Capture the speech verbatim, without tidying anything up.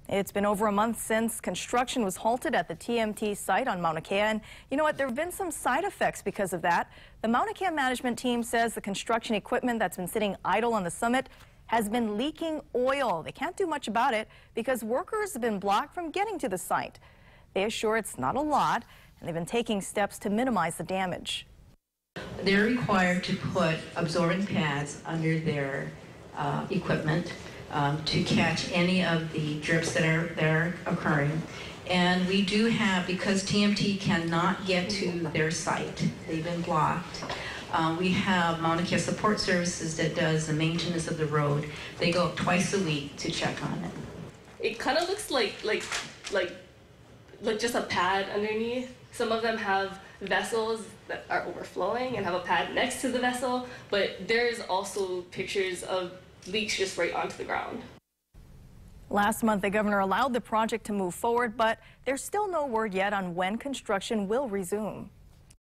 It's been over a month since construction was halted at the T M T site on Mauna Kea, and you know what? There have been some side effects because of that. The Mauna Kea management team says the construction equipment that's been sitting idle on the summit has been leaking oil. They can't do much about it because workers have been blocked from getting to the site. They assure it's not a lot, and they've been taking steps to minimize the damage. They're required to put absorbent pads under their uh, equipment um, to catch any of the drips that are, that are occurring. And we do have, because T M T cannot get to their site, they've been blocked. Uh, we have Mauna Kea Support Services that does the maintenance of the road. They go up twice a week to check on it. It kind of looks like like like like just a pad underneath. Some of them have vessels that are overflowing and have a pad next to the vessel, but there's also pictures of leaks just right onto the ground. Last month, the governor allowed the project to move forward, but there's still no word yet on when construction will resume.